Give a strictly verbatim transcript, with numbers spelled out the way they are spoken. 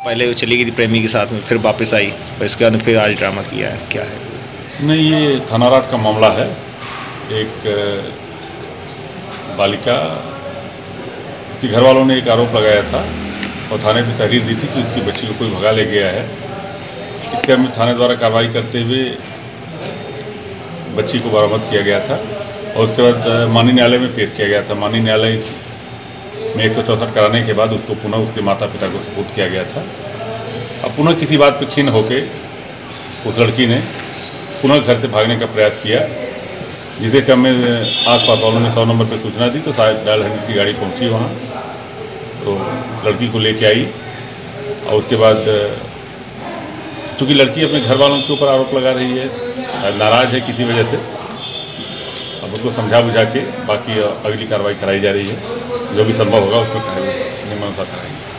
पहले वो चली गई थी प्रेमी के साथ में, फिर वापस आई और इसके बाद फिर आज ड्रामा किया है, क्या है? नहीं, ये थानाराट का मामला है। एक बालिका, उसके घर वालों ने एक आरोप लगाया था और थाने पे तहरीर दी थी कि उसकी बच्ची को कोई भगा ले गया है। इसके हमें थाने द्वारा कार्रवाई करते हुए बच्ची को बरामद किया गया था और उसके बाद माननीय न्यायालय में पेश किया गया था। माननीय न्यायालय में एक सौ चौसठ कराने के बाद उसको पुनः उसके माता पिता को सुपुर्द किया गया था। अब पुनः किसी बात पर खिन्न होकर उस लड़की ने पुनः घर से भागने का प्रयास किया, जिसे कि हमें आस पास वालों ने सौ नंबर पर सूचना दी तो शायद डायल हंड्रेड की गाड़ी पहुंची वहाँ, तो लड़की को लेके आई और उसके बाद चूँकि लड़की अपने घर वालों के ऊपर आरोप लगा रही है, शायद नाराज़ है किसी वजह से, अब उसको समझा बुझा के बाकी अगली कार्रवाई कराई जा रही है। जो भी संभव होगा उसको नियमानुसार कराएंगे।